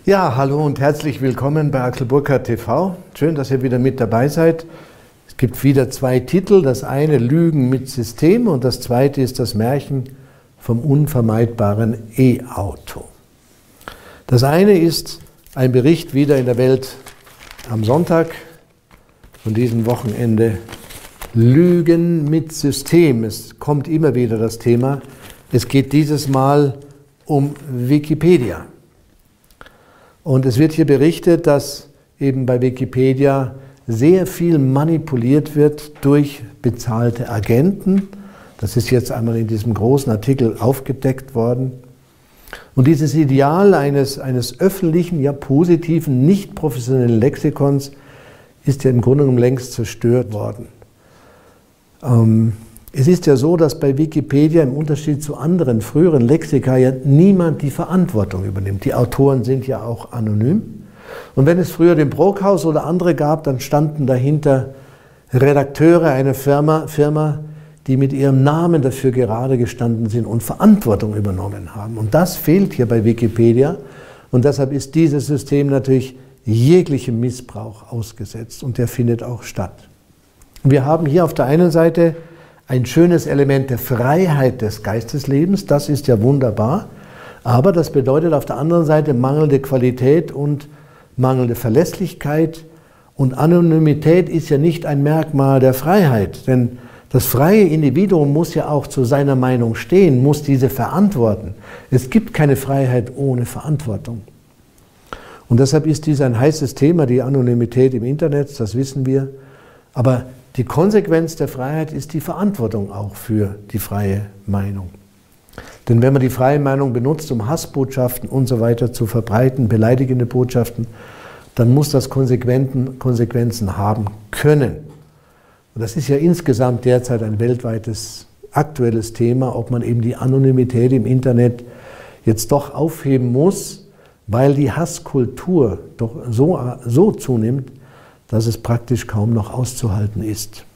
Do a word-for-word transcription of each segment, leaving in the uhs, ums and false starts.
Ja, hallo und herzlich willkommen bei Axel Burkhardt T V. Schön, dass ihr wieder mit dabei seid. Es gibt wieder zwei Titel. Das eine Lügen mit System und das zweite ist das Märchen vom unvermeidbaren E-Auto. Das eine ist ein Bericht wieder in der Welt am Sonntag von diesem Wochenende. Lügen mit System. Es kommt immer wieder das Thema. Es geht dieses Mal um Wikipedia. Und es wird hier berichtet, dass eben bei Wikipedia sehr viel manipuliert wird durch bezahlte Agenten. Das ist jetzt einmal in diesem großen Artikel aufgedeckt worden. Und dieses Ideal eines, eines öffentlichen, ja positiven, nicht professionellen Lexikons ist ja im Grunde genommen längst zerstört worden. Ähm, Es ist ja so, dass bei Wikipedia im Unterschied zu anderen früheren Lexika ja niemand die Verantwortung übernimmt. Die Autoren sind ja auch anonym. Und wenn es früher den Brockhaus oder andere gab, dann standen dahinter Redakteure einer Firma, Firma, die mit ihrem Namen dafür gerade gestanden sind und Verantwortung übernommen haben. Und das fehlt hier bei Wikipedia. Und deshalb ist dieses System natürlich jeglichem Missbrauch ausgesetzt. Und der findet auch statt. Wir haben hier auf der einen Seite ein schönes Element der Freiheit des Geisteslebens, das ist ja wunderbar, aber das bedeutet auf der anderen Seite mangelnde Qualität und mangelnde Verlässlichkeit, und Anonymität ist ja nicht ein Merkmal der Freiheit, denn das freie Individuum muss ja auch zu seiner Meinung stehen, muss diese verantworten. Es gibt keine Freiheit ohne Verantwortung. Und deshalb ist dies ein heißes Thema, die Anonymität im Internet, das wissen wir, aber die Konsequenz der Freiheit ist die Verantwortung auch für die freie Meinung. Denn wenn man die freie Meinung benutzt, um Hassbotschaften und so weiter zu verbreiten, beleidigende Botschaften, dann muss das Konsequenzen haben können. Und das ist ja insgesamt derzeit ein weltweites aktuelles Thema, ob man eben die Anonymität im Internet jetzt doch aufheben muss, weil die Hasskultur doch so, so zunimmt, dass es praktisch kaum noch auszuhalten ist.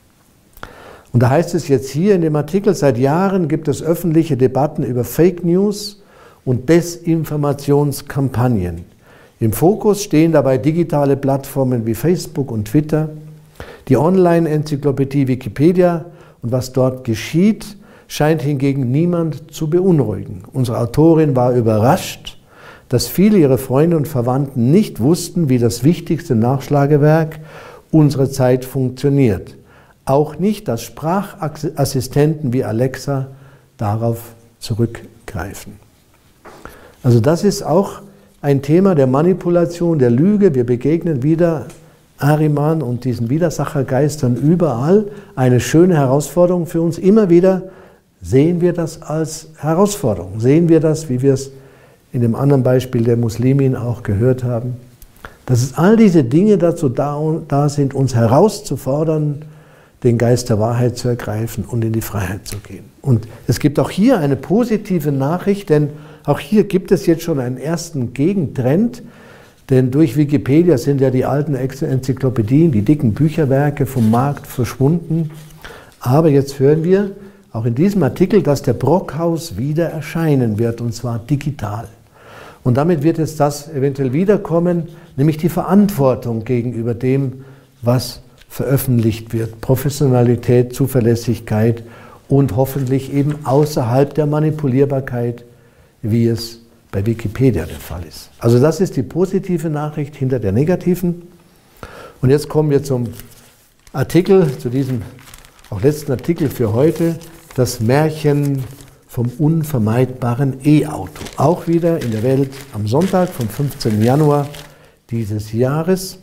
Und da heißt es jetzt hier in dem Artikel, seit Jahren gibt es öffentliche Debatten über Fake News und Desinformationskampagnen. Im Fokus stehen dabei digitale Plattformen wie Facebook und Twitter, die Online-Enzyklopädie Wikipedia, und was dort geschieht, scheint hingegen niemand zu beunruhigen. Unsere Autorin war überrascht, dass viele ihrer Freunde und Verwandten nicht wussten, wie das wichtigste Nachschlagewerk unserer Zeit funktioniert. Auch nicht, dass Sprachassistenten wie Alexa darauf zurückgreifen. Also das ist auch ein Thema der Manipulation, der Lüge. Wir begegnen wieder Ahriman und diesen Widersachergeistern überall. Eine schöne Herausforderung für uns. Immer wieder sehen wir das als Herausforderung. Sehen wir das, wie wir es in dem anderen Beispiel der Muslimin auch gehört haben, dass es all diese Dinge dazu da, da sind, uns herauszufordern, den Geist der Wahrheit zu ergreifen und in die Freiheit zu gehen. Und es gibt auch hier eine positive Nachricht, denn auch hier gibt es jetzt schon einen ersten Gegentrend, denn durch Wikipedia sind ja die alten Enzyklopädien, die dicken Bücherwerke vom Markt verschwunden. Aber jetzt hören wir auch in diesem Artikel, dass der Brockhaus wieder erscheinen wird, und zwar digital. Und damit wird jetzt das eventuell wiederkommen, nämlich die Verantwortung gegenüber dem, was veröffentlicht wird. Professionalität, Zuverlässigkeit und hoffentlich eben außerhalb der Manipulierbarkeit, wie es bei Wikipedia der Fall ist. Also das ist die positive Nachricht hinter der negativen. Und jetzt kommen wir zum Artikel, zu diesem auch letzten Artikel für heute, das Märchen vom unvermeidbaren E-Auto. Auch wieder in der Welt am Sonntag vom fünfzehnten Januar dieses Jahres.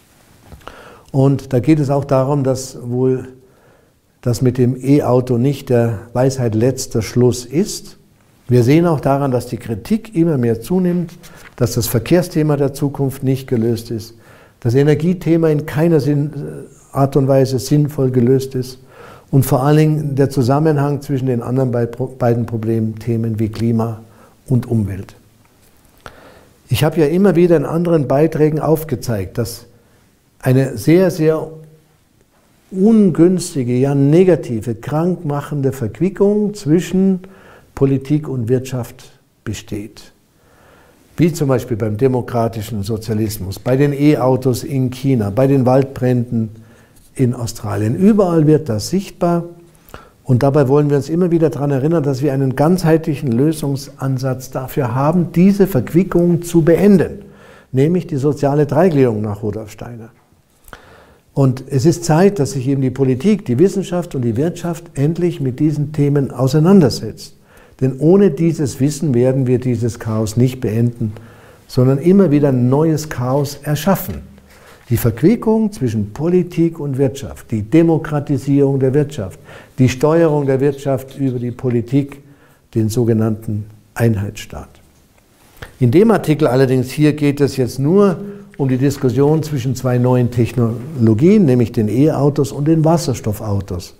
Und da geht es auch darum, dass wohl das mit dem E-Auto nicht der Weisheit letzter Schluss ist. Wir sehen auch daran, dass die Kritik immer mehr zunimmt, dass das Verkehrsthema der Zukunft nicht gelöst ist, das Energiethema in keiner Art und Weise sinnvoll gelöst ist. Und vor allen Dingen der Zusammenhang zwischen den anderen beiden Problemthemen wie Klima und Umwelt. Ich habe ja immer wieder in anderen Beiträgen aufgezeigt, dass eine sehr, sehr ungünstige, ja negative, krankmachende Verquickung zwischen Politik und Wirtschaft besteht. wie zum Beispiel beim demokratischen Sozialismus, bei den E-Autos in China, bei den Waldbränden in Australien. Überall wird das sichtbar und dabei wollen wir uns immer wieder daran erinnern, dass wir einen ganzheitlichen Lösungsansatz dafür haben, diese Verquickung zu beenden, nämlich die soziale Dreigliederung nach Rudolf Steiner. Und es ist Zeit, dass sich eben die Politik, die Wissenschaft und die Wirtschaft endlich mit diesen Themen auseinandersetzt. Denn ohne dieses Wissen werden wir dieses Chaos nicht beenden, sondern immer wieder ein neues Chaos erschaffen. Die Verquickung zwischen Politik und Wirtschaft, die Demokratisierung der Wirtschaft, die Steuerung der Wirtschaft über die Politik, den sogenannten Einheitsstaat. In dem Artikel allerdings hier geht es jetzt nur um die Diskussion zwischen zwei neuen Technologien, nämlich den E-Autos und den Wasserstoffautos.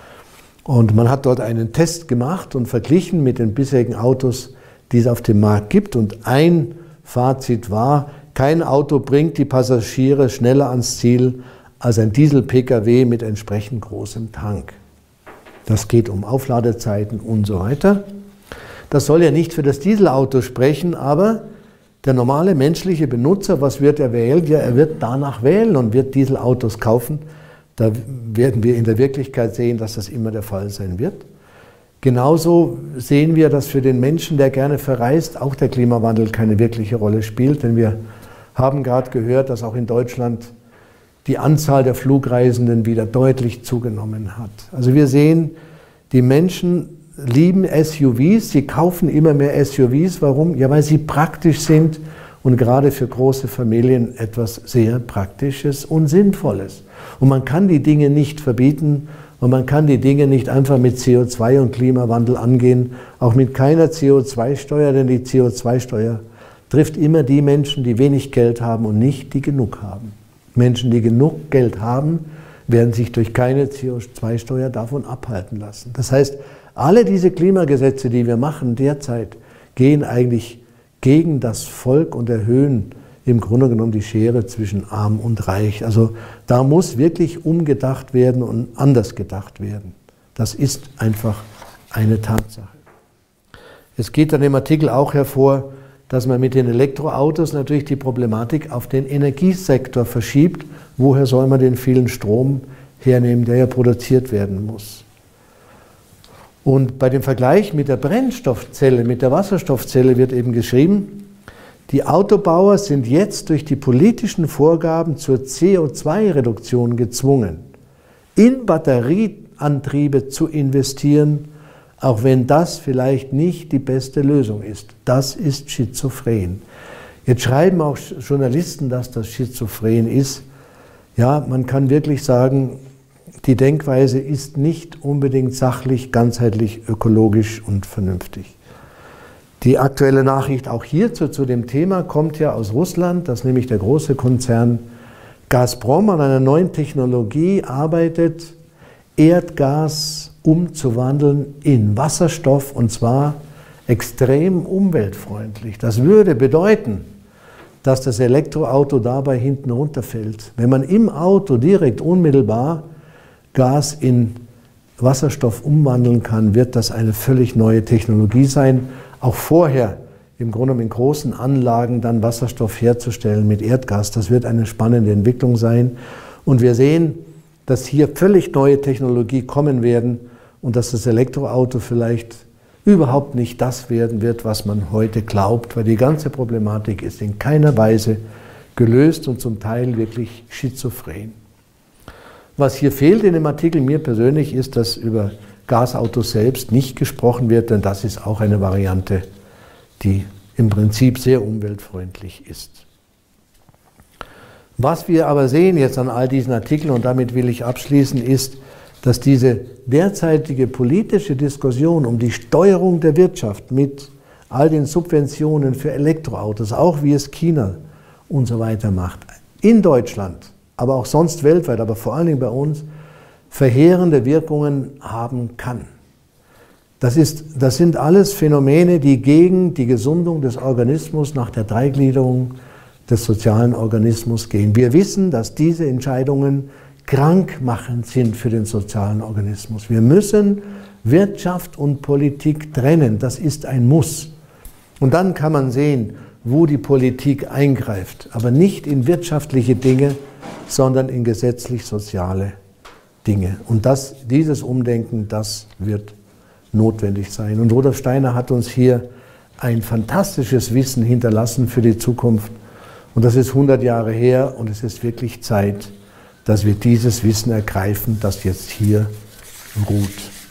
Und man hat dort einen Test gemacht und verglichen mit den bisherigen Autos, die es auf dem Markt gibt. Und ein Fazit war, kein Auto bringt die Passagiere schneller ans Ziel als ein Diesel-P K W mit entsprechend großem Tank. Das geht um Aufladezeiten und so weiter. Das soll ja nicht für das Dieselauto sprechen, aber der normale menschliche Benutzer, was wird er wählen? Ja, er wird danach wählen und wird Dieselautos kaufen. Da werden wir in der Wirklichkeit sehen, dass das immer der Fall sein wird. Genauso sehen wir, dass für den Menschen, der gerne verreist, auch der Klimawandel keine wirkliche Rolle spielt. Denn wir haben gerade gehört, dass auch in Deutschland die Anzahl der Flugreisenden wieder deutlich zugenommen hat. Also wir sehen, die Menschen lieben S U Vs, sie kaufen immer mehr S U Vs. Warum? Ja, weil sie praktisch sind und gerade für große Familien etwas sehr Praktisches und Sinnvolles. Und man kann die Dinge nicht verbieten und man kann die Dinge nicht einfach mit C O zwei und Klimawandel angehen, auch mit keiner C O zwei Steuer, denn die C O zwei Steuer trifft immer die Menschen, die wenig Geld haben und nicht die genug haben. Menschen, die genug Geld haben, werden sich durch keine C O zwei Steuer davon abhalten lassen. Das heißt, alle diese Klimagesetze, die wir machen derzeit, gehen eigentlich gegen das Volk und erhöhen im Grunde genommen die Schere zwischen Arm und Reich. Also da muss wirklich umgedacht werden und anders gedacht werden. Das ist einfach eine Tatsache. Es geht dann im Artikel auch hervor, dass man mit den Elektroautos natürlich die Problematik auf den Energiesektor verschiebt. Woher soll man den vielen Strom hernehmen, der ja produziert werden muss? Und bei dem Vergleich mit der Brennstoffzelle, mit der Wasserstoffzelle wird eben geschrieben, die Autobauer sind jetzt durch die politischen Vorgaben zur C O zwei Reduktion gezwungen, in Batterieantriebe zu investieren, auch wenn das vielleicht nicht die beste Lösung ist. Das ist schizophren. Jetzt schreiben auch Journalisten, dass das schizophren ist. Ja, man kann wirklich sagen, die Denkweise ist nicht unbedingt sachlich, ganzheitlich, ökologisch und vernünftig. Die aktuelle Nachricht auch hierzu zu dem Thema kommt ja aus Russland, dass nämlich der große Konzern Gazprom an einer neuen Technologie arbeitet, Erdgas umzuwandeln in Wasserstoff, und zwar extrem umweltfreundlich. Das würde bedeuten, dass das Elektroauto dabei hinten runterfällt. Wenn man im Auto direkt unmittelbar Gas in Wasserstoff umwandeln kann, wird das eine völlig neue Technologie sein. Auch vorher im Grunde genommen in großen Anlagen dann Wasserstoff herzustellen mit Erdgas, das wird eine spannende Entwicklung sein. Und wir sehen, dass hier völlig neue Technologie kommen werden und dass das Elektroauto vielleicht überhaupt nicht das werden wird, was man heute glaubt, weil die ganze Problematik ist in keiner Weise gelöst und zum Teil wirklich schizophren. Was hier fehlt in dem Artikel mir persönlich ist, dass über Gasautos selbst nicht gesprochen wird, denn das ist auch eine Variante, die im Prinzip sehr umweltfreundlich ist. Was wir aber sehen jetzt an all diesen Artikeln, und damit will ich abschließen, ist, dass diese derzeitige politische Diskussion um die Steuerung der Wirtschaft mit all den Subventionen für Elektroautos, auch wie es China und so weiter macht, in Deutschland, aber auch sonst weltweit, aber vor allen Dingen bei uns, verheerende Wirkungen haben kann. Das ist, das sind alles Phänomene, die gegen die Gesundung des Organismus nach der Dreigliederung des sozialen Organismus gehen. Wir wissen, dass diese Entscheidungen krankmachend sind für den sozialen Organismus. Wir müssen Wirtschaft und Politik trennen. Das ist ein Muss. Und dann kann man sehen, wo die Politik eingreift, aber nicht in wirtschaftliche Dinge, sondern in gesetzlich-soziale Dinge. Und das, dieses Umdenken, das wird notwendig sein. Und Rudolf Steiner hat uns hier ein fantastisches Wissen hinterlassen für die Zukunft. Und das ist hundert Jahre her und es ist wirklich Zeit, dass wir dieses Wissen ergreifen, das jetzt hier ruht.